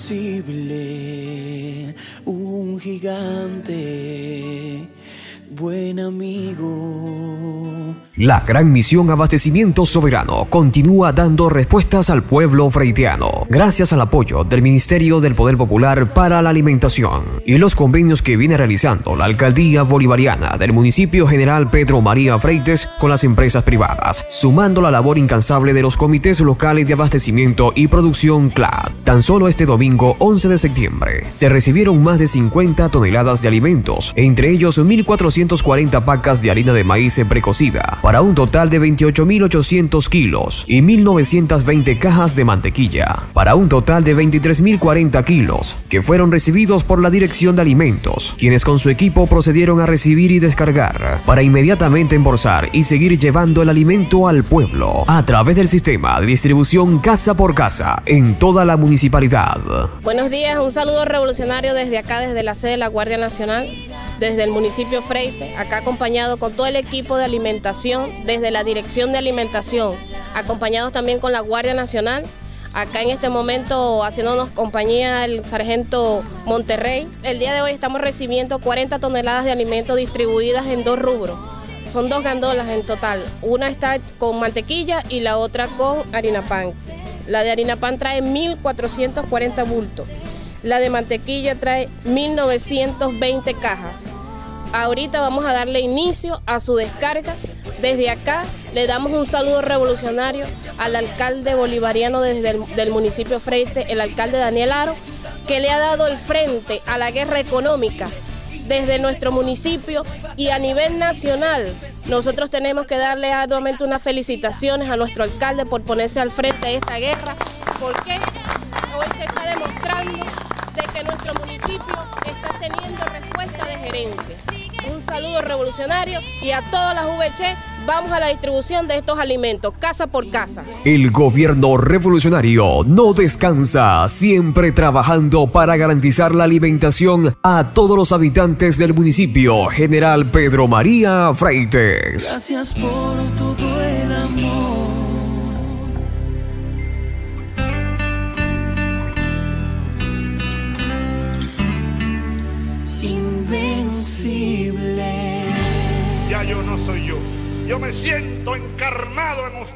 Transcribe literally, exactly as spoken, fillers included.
invencible, un gigante, buen amigo. La gran misión Abastecimiento Soberano continúa dando respuestas al pueblo freitiano, gracias al apoyo del Ministerio del Poder Popular para la Alimentación y los convenios que viene realizando la Alcaldía Bolivariana del municipio General Pedro María Freites con las empresas privadas, sumando la labor incansable de los comités locales de abastecimiento y producción C L A D. Tan solo este domingo once de septiembre se recibieron más de cincuenta toneladas de alimentos, entre ellos mil cuatrocientas cuarenta pacas de harina de maíz precocida, para un total de veintiocho mil ochocientos kilos, y mil novecientas veinte cajas de mantequilla, para un total de veintitrés mil cuarenta kilos, que fueron recibidos por la Dirección de Alimentos, quienes con su equipo procedieron a recibir y descargar, para inmediatamente embolsar y seguir llevando el alimento al pueblo, a través del sistema de distribución casa por casa, en toda la municipalidad. Buenos días, un saludo revolucionario desde acá, desde la sede de la Guardia Nacional, desde el municipio Freites, acá acompañado con todo el equipo de alimentación, desde la Dirección de Alimentación, acompañados también con la Guardia Nacional, acá en este momento haciéndonos compañía el sargento Monterrey. El día de hoy estamos recibiendo cuarenta toneladas de alimentos distribuidas en dos rubros. Son dos gandolas en total, una está con mantequilla y la otra con harina pan. La de harina pan trae mil cuatrocientos cuarenta bultos. La de mantequilla trae mil novecientas veinte cajas. Ahorita vamos a darle inicio a su descarga. Desde acá le damos un saludo revolucionario al alcalde bolivariano desde el, del municipio Freites, el alcalde Daniel Aro, que le ha dado el frente a la guerra económica desde nuestro municipio y a nivel nacional. Nosotros tenemos que darle arduamente unas felicitaciones a nuestro alcalde por ponerse al frente de esta guerra, porque hoy se está demostrando de que nuestro municipio está teniendo respuesta de gerencia. Un saludo revolucionario y a todas las V C, vamos a la distribución de estos alimentos, casa por casa. El gobierno revolucionario no descansa, siempre trabajando para garantizar la alimentación a todos los habitantes del municipio General Pedro María Freites. Gracias por todo el amor. Invencible. Ya yo no soy yo. Yo me siento encarnado en